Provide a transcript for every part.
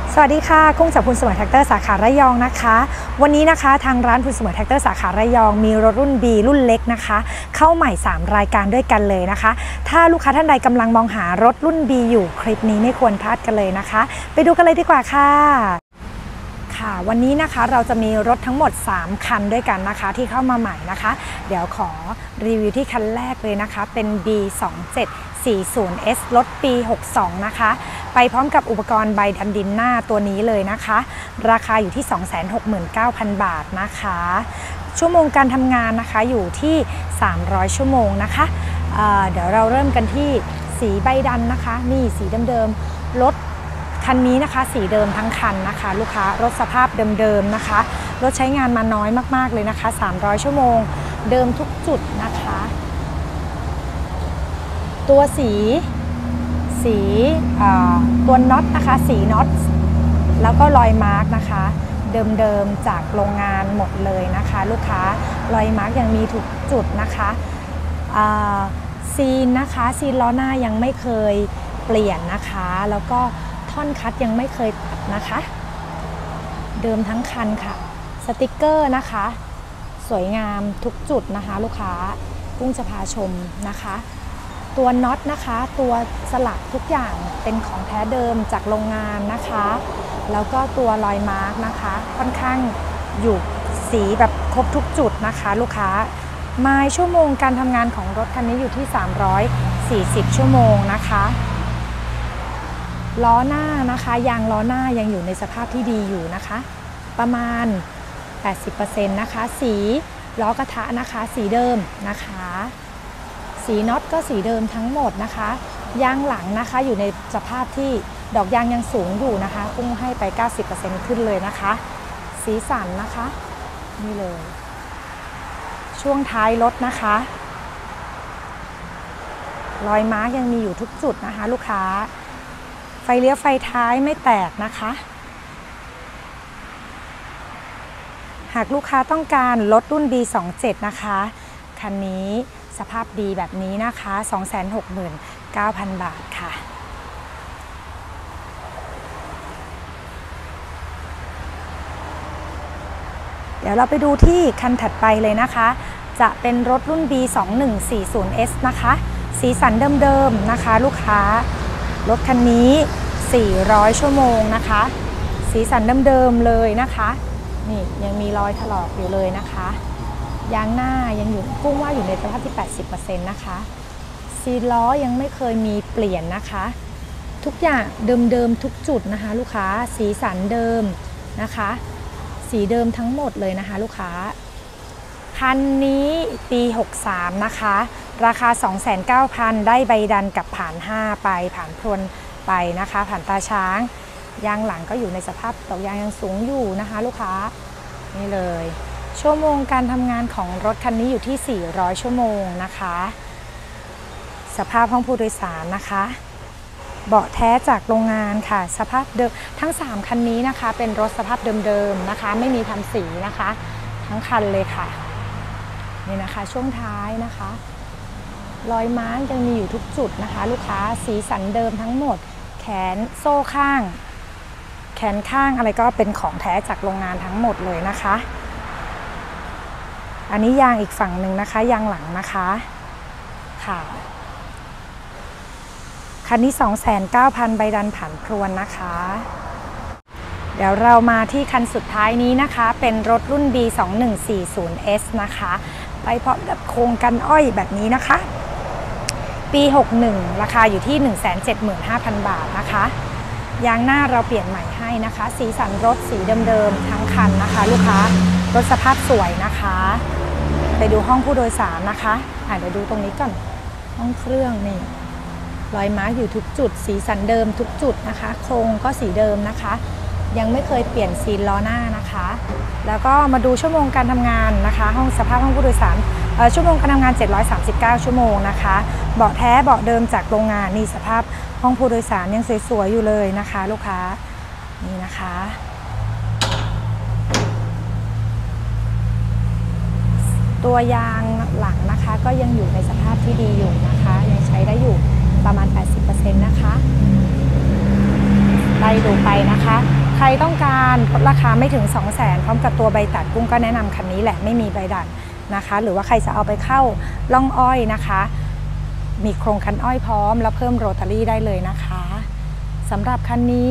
สวัสดีค่ะกุ้งจากพูนเสมอแท็กเตอร์สาขาระยองนะคะวันนี้นะคะทางร้านพูนเสมอแท็กเตอร์สาขาระยองมีรถรุ่น B รุ่นเล็กนะคะเข้าใหม่3รายการด้วยกันเลยนะคะถ้าลูกค้าท่านใดกำลังมองหารถรุ่น B อยู่คลิปนี้ไม่ควรพลาดกันเลยนะคะไปดูกันเลยดีกว่าค่ะวันนี้นะคะเราจะมีรถทั้งหมด3คันด้วยกันนะคะที่เข้ามาใหม่นะคะเดี๋ยวขอรีวิวที่คันแรกเลยนะคะเป็น B2740S รถปี 62นะคะไปพร้อมกับอุปกรณ์ใบดำดินหน้าตัวนี้เลยนะคะราคาอยู่ที่ 269,000 บาทนะคะชั่วโมงการทำงานนะคะอยู่ที่300ชั่วโมงนะคะเดี๋ยวเราเริ่มกันที่สีใบดันนะคะนี่สีเดิมๆรถคันนี้นะคะสีเดิมทั้งคันนะคะลูกค้ารถสภาพเดิมๆนะคะรถใช้งานมาน้อยมากๆเลยนะคะ300ชั่วโมงเดิมทุกจุดนะคะตัวสีตัวน็อตนะคะสีน็อตแล้วก็รอยมาร์กนะคะเดิมๆจากโรงงานหมดเลยนะคะลูกค้ารอยมาร์กยังมีทุกจุดนะคะซีนนะคะซีนล้อหน้ายังไม่เคยเปลี่ยนนะคะแล้วก็ท่อนคัดยังไม่เคยตัดนะคะเดิมทั้งคันค่ะสติกเกอร์นะคะสวยงามทุกจุดนะคะลูกค้ากุ้งจะพาชมนะคะตัวน็อตนะคะตัวสลักทุกอย่างเป็นของแท้เดิมจากโรงงานนะคะแล้วก็ตัวรอยมาร์กนะคะค่อนข้างอยู่สีแบบครบทุกจุดนะคะลูกค้าไมล์ชั่วโมงการทำงานของรถคันนี้อยู่ที่340ชั่วโมงนะคะล้อหน้านะคะยางล้อหน้ายังอยู่ในสภาพที่ดีอยู่นะคะประมาณ 80% นะคะสีล้อกระทะนะคะสีเดิมนะคะสีน็อตก็สีเดิมทั้งหมดนะคะยางหลังนะคะอยู่ในสภาพที่ดอกยางยังสูงอยู่นะคะกุ้งให้ไป 90% ขึ้นเลยนะคะสีสันนะคะนี่เลยช่วงท้ายรถนะคะรอยมาร์กยังมีอยู่ทุกจุดนะคะลูกค้าไฟเลี้ยวไฟท้ายไม่แตกนะคะหากลูกค้าต้องการรถรุ่น B27 นะคะคันนี้สภาพดีแบบนี้นะคะ 269,000 บาทค่ะเดี๋ยวเราไปดูที่คันถัดไปเลยนะคะจะเป็นรถรุ่น B2140S นะคะสีสันเดิมๆนะคะลูกค้ารถคันนี้400ชั่วโมงนะคะสีสันเดิมๆเลยนะคะนี่ยังมีรอยถลอกอยู่เลยนะคะยางหน้ายังอยู่กุ้งว่าอยู่ในสภาพที่ 80% นะคะซีนล้อยังไม่เคยมีเปลี่ยนนะคะทุกอย่างเดิมๆทุกจุดนะคะลูกค้าสีสันเดิมนะคะสีเดิมทั้งหมดเลยนะคะลูกค้าคันนี้ปี 63นะคะราคา 290,000 ได้ใบดันกับผ่าน5ไปผ่านพรวนไปนะคะผ่านตาช้างยางหลังก็อยู่ในสภาพดอกยางยังสูงอยู่นะคะลูกค้านี่เลยชั่วโมงการทำงานของรถคันนี้อยู่ที่400ชั่วโมงนะคะสภาพห้องผู้โดยสารนะคะเบาะแท้จากโรงงานค่ะสภาพเดิมทั้ง3คันนี้นะคะเป็นรถสภาพเดิมๆนะคะไม่มีทำสีนะคะทั้งคันเลยค่ะนี่นะคะช่วงท้ายนะคะรอยม้ายังมีอยู่ทุกจุดนะคะลูกค้าสีสันเดิมทั้งหมดแขนโซ่ข้างแขนข้างอะไรก็เป็นของแท้จากโรงงานทั้งหมดเลยนะคะอันนี้ยางอีกฝั่งหนึ่งนะคะยางหลังนะคะค่ะคันนี้ 290,000 ใบดันผ่านพรวนนะคะเดี๋ยวเรามาที่คันสุดท้ายนี้นะคะเป็นรถรุ่น B2140S นะคะไปพร้อมกับโครงกันอ้อยแบบนี้นะคะปี 61ราคาอยู่ที่ 175,000 บาทนะคะยางหน้าเราเปลี่ยนใหม่ให้นะคะสีสันรถสีเดิมๆทั้งคันนะคะลูกค้ารถสภาพสวยนะคะไปดูห้องผู้โดยสารนะคะเดี๋ยวดูตรงนี้ก่อนห้องเครื่องนี่รอยมาร์กอยู่ทุกจุดสีสันเดิมทุกจุดนะคะโครงก็สีเดิมนะคะยังไม่เคยเปลี่ยนซีนล้อหน้านะคะแล้วก็มาดูชั่วโมงการทำงานนะคะห้องสภาพห้องผู้โดยสารชั่วโมงการทำงาน739ชั่วโมงนะคะเบาะแท้เบาะเดิมจากโรงงานนี่สภาพห้องผู้โดยสารยังสวยๆอยู่เลยนะคะลูกค้านี่นะคะตัวยางหลังนะคะก็ยังอยู่ในสภาพที่ดีอยู่นะคะยังใช้ได้อยู่ประมาณ 80% นะคะไล่ดูไปนะคะใครต้องการราคาไม่ถึง 200,000 พร้อมกับตัวใบตัดกุ้งก็แนะนำคันนี้แหละไม่มีใบดัดนะคะหรือว่าใครจะเอาไปเข้าล่องอ้อยนะคะมีโครงคันอ้อยพร้อมแล้วเพิ่มโรตารี่ได้เลยนะคะสำหรับคันนี้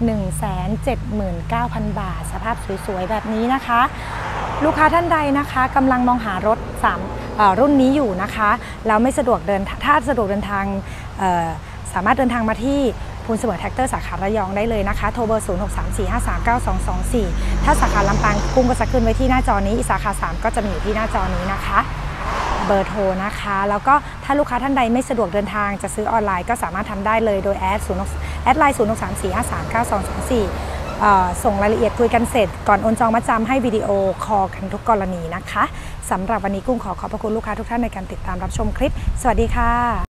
179,000 บาทสภาพสวยๆแบบนี้นะคะลูกค้าท่านใดนะคะกำลังมองหารถรุ่นนี้อยู่นะคะแล้วไม่สะดวกถ้าสะดวกเดินทางสามารถเดินทางมาที่ภูลเสมอแท็กเตอร์สาขาระยองได้เลยนะคะโทรเบอร์ 0634539224 ถ้าสาขาลำปางกุ้งก็จะขึ้นไว้ที่หน้าจอนี้อีกสาขา3ก็จะมีอยู่ที่หน้าจอนี้นะคะเบอร์โทรนะคะแล้วก็ถ้าลูกค้าท่านใดไม่สะดวกเดินทางจะซื้อออนไลน์ก็สามารถทำได้เลยโดยแอดไลน์ 0634539224 ส่งรายละเอียดคุยกันเสร็จก่อนโอนจองมัดจำให้วิดีโอคอลกันทุกกรณีนะคะสำหรับวันนี้กุ้งขอบพระคุณลูกค้าทุกท่านในการติดตามรับชมคลิปสวัสดีค่ะ